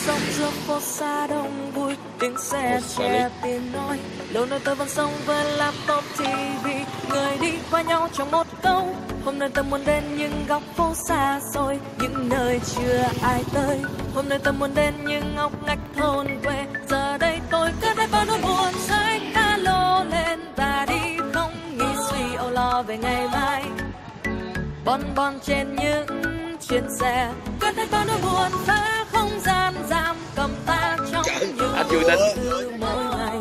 sông giữa phố xa đông vui, tiếng xe che tiếng nói. Lâu nay tôi vẫn sống với laptop TV, người đi qua nhau trong một câu. Hôm nay tôi muốn đến những góc phố xa xôi, những nơi chưa ai tới. Hôm nay tôi muốn đến những ngóc ngách thôn quê. Giờ đây tôi cất hết bao nỗi buồn, xách ca lô lên và đi, không nghĩ suy âu lo về ngày mai. Bon bon trên những chuyến xe, cất hết bao nỗi buồn, phá không gian giam cầm ta trong những từ mỗi ngày.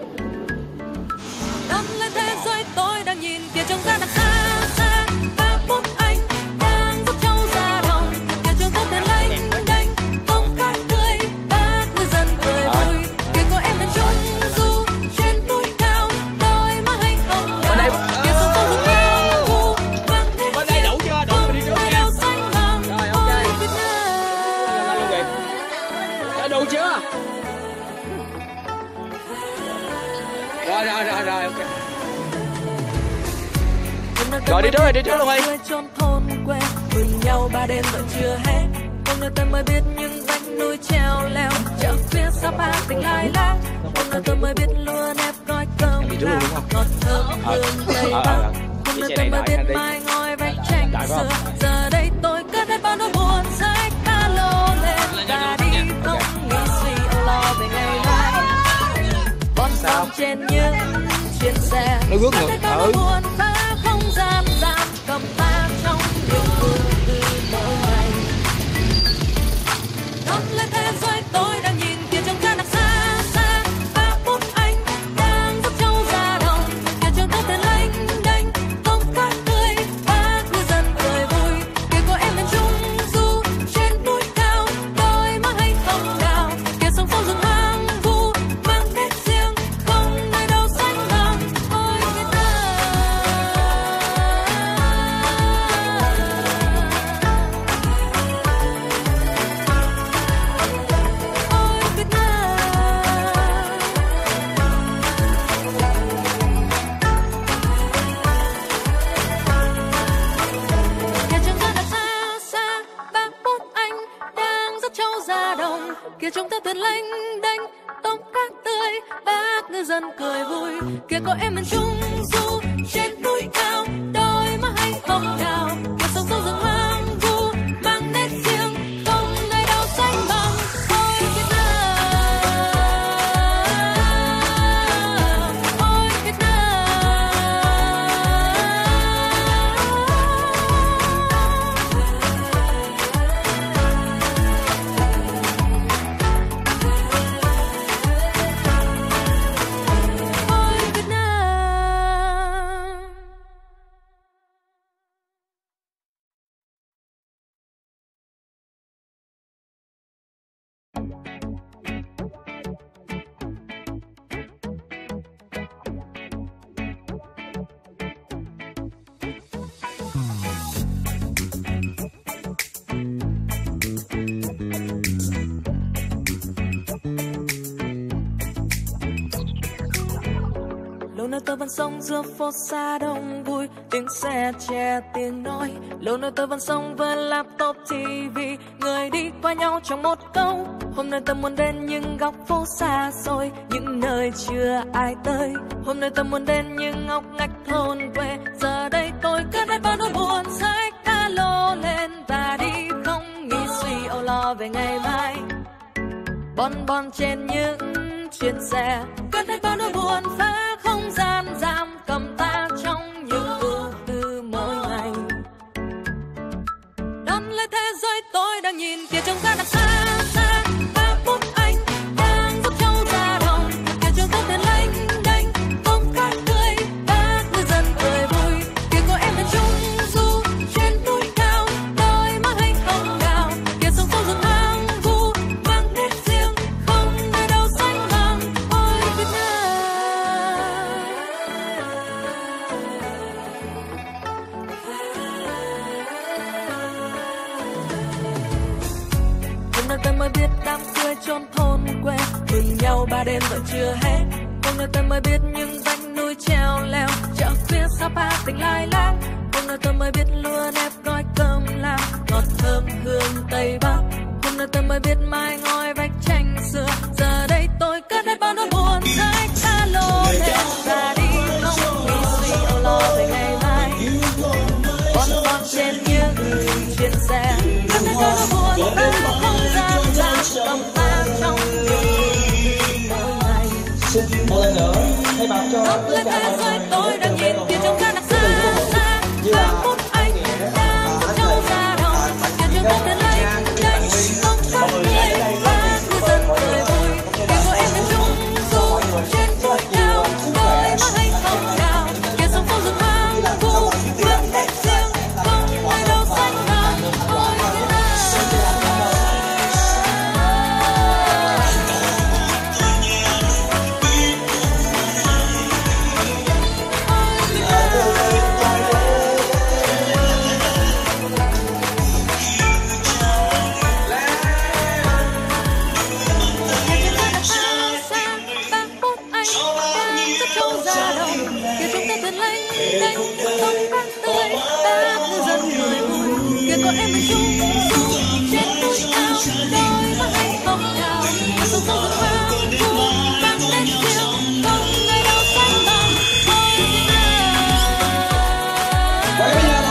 Đắm lên thế giới tôi đang nhìn kia trong ra đằng xa xa, và bút anh đang dắt trâu ra đồng. Kia trong tóc đèn lênh đênh, không khác tươi, bác ngư dân cười vui. Kia có em bên trung du trên núi cao, đôi má hành không đào. Kia sông sâu rừng cao vu, vang hết tiếng không nơi đâu xanh bằng ôi Việt Nam. Đã đủ chưa? Rồi, ok. Rồi đi trước luôn đi. Chốn thôn quê cùng nhau ba đêm vẫn chưa hết. Hôm nay tôi mới biết những vách núi treo leo, chợ phía Sapa tình lai láng. Hôm nay tôi mới biết lúa nếp gói cơm lao, ngọt thơm hương Tây Bắc. Hôm nay tôi mới biết mai ngói vách tranh xưa. Giờ đây tôi cất hết bao nỗi buồn, xách ca lô lên và đi, không nghĩ suy âu lo về ngày mai. Bon bon trên những chuyến xe, nó rước ngược buồn phá không gian giam cầm ta trong những từ mỗi ngày. Đón lên thế giới tôi đang nhìn kia trong ra đằng xa xa, và bút anh đang dắt trâu ra đồng. Kia trong tóc đèn lênh đênh, không khác tươi, bác ngư dân cười vui. Kia có em bên trung du trên núi cao, đôi má hay không đào. Kia sông sâu rừng hoang vu, mang nét riêng không nơi đâu xanh bằng ôi Việt Nam. Ôi Việt Nam. Kia trong ra đằng xa xa, bác bút anh đang dắt trâu ra đồng. Kia trong tóc thuyền lênh đênh, tôm cá tươi, bác ngư dân cười vui. Kia có em bên trung du trên núi cao, đôi má hay hồng đào. Kia sông sâu rừng hoang vu, mang nét riêng không nơi đâu xanh bằng ôi Việt Nam. Ôi Việt Nam. Ôi Việt Nam. Lâu nay tôi vẫn sống giữa phố xa đông vui, tiếng xe che tiếng nói. Lâu nay tôi vẫn sống với laptop TV, người đi qua nhau trong một câu. Hôm nay tôi muốn đến những góc phố xa xôi, những nơi chưa ai tới. Hôm nay tôi muốn đến những ngóc ngách thôn quê. Giờ đây tôi cất hết bao nỗi buồn, xách ca lô lên và đi, không nghĩ suy âu lo về ngày mai. Bon bon trên những chuyến xe, cất hết bao nỗi buồn, phá không gian giam cầm ta trong những từ mỗi ngày. Đón lấy thế giới tôi đang nhìn kia trong ra đằng xa xa, và bút anh đang dắt trâu ra đồng. Kia trong tóc đèn lênh đênh, không khác tươi, bác ngư dân cười vui. Kia có em bên trung du trên núi cao, đôi má hay không đào. Kia sông sâu rừng hoang vu, mang nét riêng không nơi đâu xanh bằng ôi Việt Nam. Hôm nay tôi mới biết đám cưới chốn thôn quê cùng nhau ba đêm vẫn chưa hết. Hôm nay tôi mới biết những vách núi treo leo, chợ phía Sapa tình lai láng. Hôm nay tôi mới biết lúa nếp gói cơm lao, ngọt thơm hương Tây Bắc. Hôm nay nơi tôi mới biết mai ngói vách tranh xưa. Giờ đây tôi cất hết bao nỗi buồn rách ta lô lên ra đi, không nghĩ suy âu lo về ngày mai. Bon bon trên những chuyến xe, cất hết bao nỗi buồn ta không dám ra cầm ta trong mỗi ngày. Một lần nữa thay mặt cho Khắp lên thế giới tôi đang nhìn phía trong căn đặc xa xa. Và phút anh đang cất trâu ra đồng, khiến cho tôi đến lấy đánh không phát người và cư dân cười vui. Vì của em bên trung du trên núi cao, đôi má hay không cao, kia sông phố rừng hoang vu vương cách riêng, không ai đâu xanh bằng ôi Việt Nam. Có em bên trung du trên núi cao, đôi má hay không cao, và sông sông rừng hoang vu mang nét riêng, không ai đâu xanh bằng ôi Việt Nam. Ôi Việt Nam.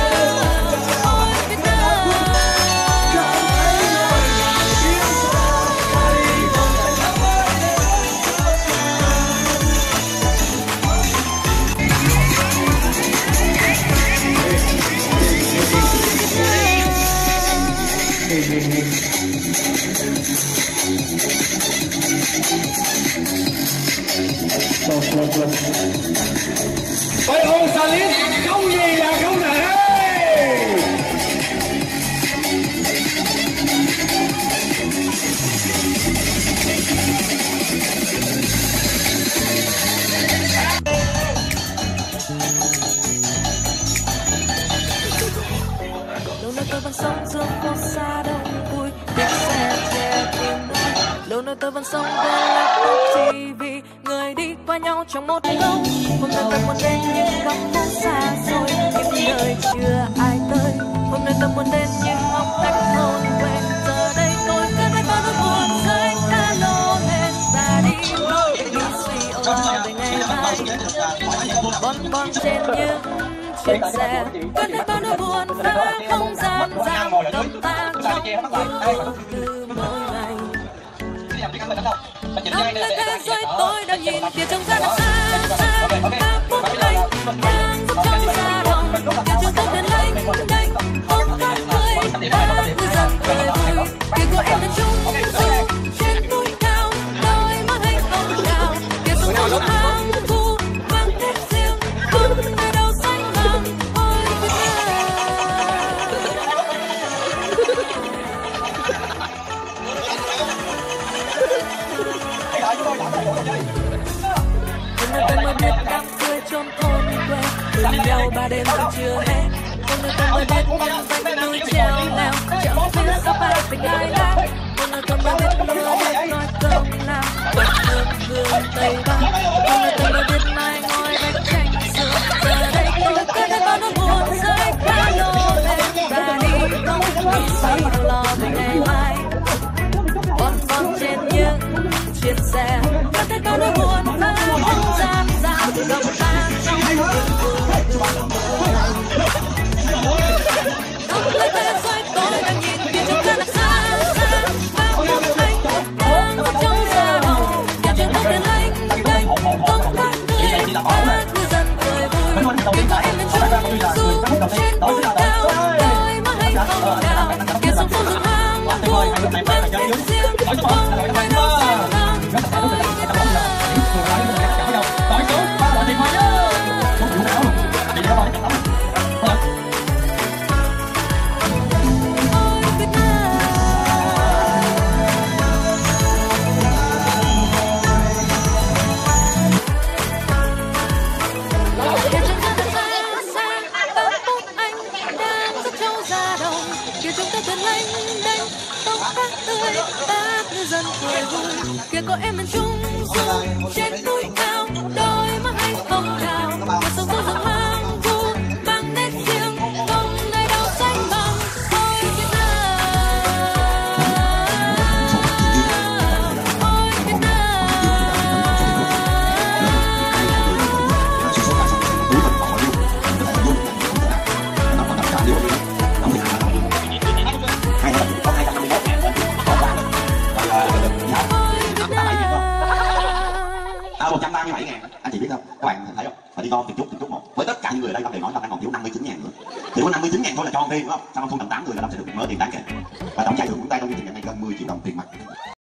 Ôi ô xà lít không gì là không thể. Lâu nơi tôi vẫn sống giữa phố xa đông vui, tiếng xe che tiếng nói. Lâu nơi tôi vẫn sống với laptop TV, người đi qua nhau trong một câu. Hôm nay tôi muốn đến những góc phố xa xôi, những nơi chưa ai tới. Hôm nay tôi muốn đến những ngóc ngách thôn quê. Giờ đây tôi cất hết bao nỗi buồn rơi ta lô lên ra đi, không nghĩ suy âu lo về ngày mai. Bon bon trên những chuyến xe, cất hết bao nỗi buồn phá không gian giam cầm ta trong những từ mỗi ngày. Khắp nơi thế giới tôi đang nhìn phía trong gian đặc xa xa. Và phút anh đang giúp trâu ra đồng, khiến cho tôi đến lấy đánh không phát cười và cư dân cười vui. Vì của em bên trung du trên núi cao, đôi má hay không cao, kia sông phố rừng hoang vu mang nét riêng, không ai đâu xanh bằng ôi Việt Nam. Hôm nay tôi mới biết đám cưới chôn thôn quê, bên nhau 3 đêm vẫn chưa hết. Hôm nay tôi mới biết những vách núi treo leo, chậm phía sau ba tình ai đang. Hôm nay tôi mới biết mưa đêm nói cơm nào, quạt hương hương Tây Bắc. Hôm nay tôi mới biết mai ngói vách tranh xưa. Giờ đây tôi cất hết bao nỗi buồn rơi ta lô lên ra đi, không nghĩ suy âu lo về ngày mai. Bon bon trên những chuyến xe, cất hết bao nỗi buồn phá không gian giam cầm ta trong những khắp nơi thế giới tôi đang nhìn phía trong căn đặc xa xa. Và phút anh đang giúp trâu ra đồng, khiến cho tôi đến lấy đánh không phát cười và cư dân cười vui. Vì có em bên trung du trên núi cao, đôi má hay không cao, kia sông phố rừng hoang vu mang nét riêng, không ai đâu xanh bằng ôi Việt Nam. Dân cười vui, kia có em bên trung du trên núi cao, đôi má hay không cao, kia sông phố rừng hoang vu mang nét riêng, không ai đâu xanh bằng ôi Việt Nam. 137.000. Anh chị biết không? Các bạn thấy không? Phải đi gom từng chút một. Với tất cả những người ở đây, Lâm đều nói là đang còn thiếu 59.000 nữa. Chỉ có 59.000 thôi là tròn tiền, đúng không? Sau thu tầm 8 người là Lâm sẽ được mớ tiền đáng kể. Và tổng giải thưởng của chúng ta trong chương trình ngày nay gần 10 triệu đồng tiền mặt.